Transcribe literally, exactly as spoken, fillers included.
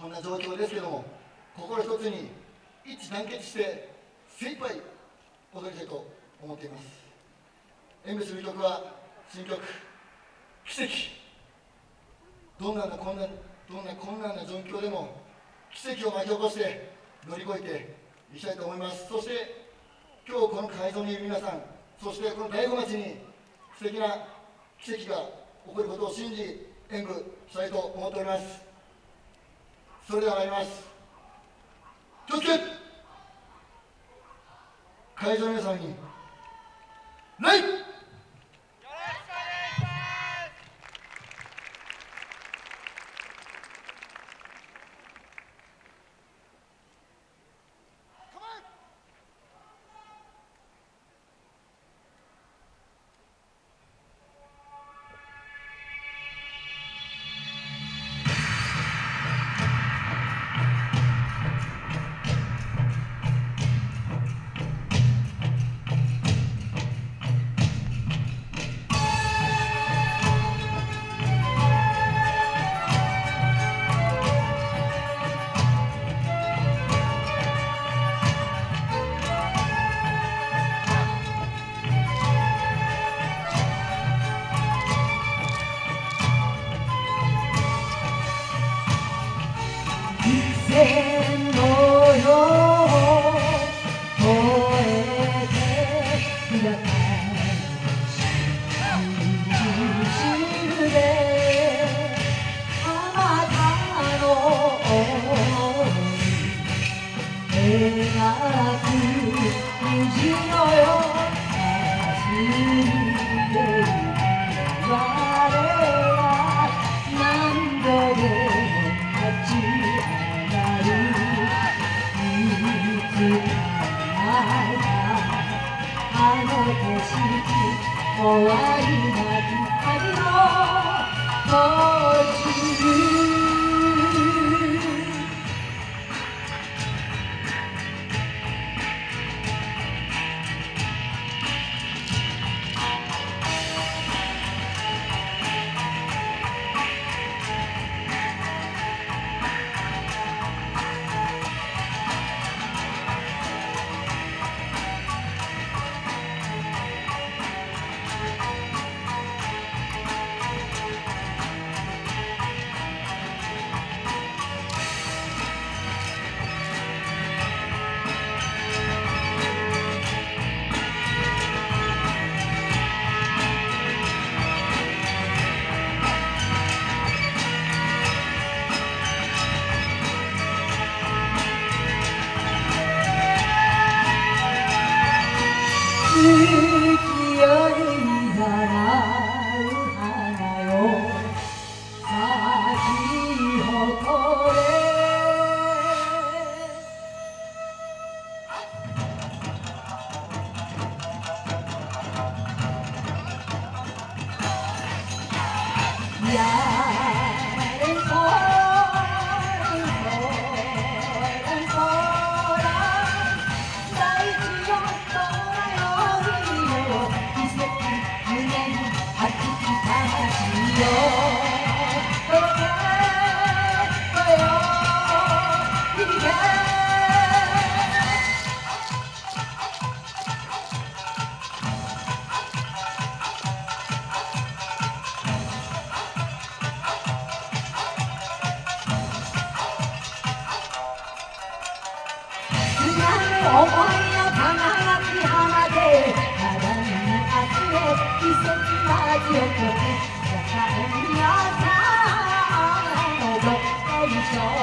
こんな状況ですけども、心一つに一致団結して精一杯踊りたいと思っています。演舞する曲は新曲「奇跡」。どんな困難どんな困難な状況でも奇跡を巻き起こして乗り越えていきたいと思います。そして今日この会場にいる皆さん、そしてこの大子町に素敵な奇跡が起こることを信じ演舞したいと思っております。それでは参ります。気をつけ！会場の皆さんに礼！ 線のよう越えて開かれるシルであなたの想い描く虹のようなすりでいる我が何度でも立ちあの景色終わりなき旅の途中月夜になう花よ咲き誇れやれそう思いの輝き放て肌にあふれ奇跡巻き起こす世界のさあのどこにしょう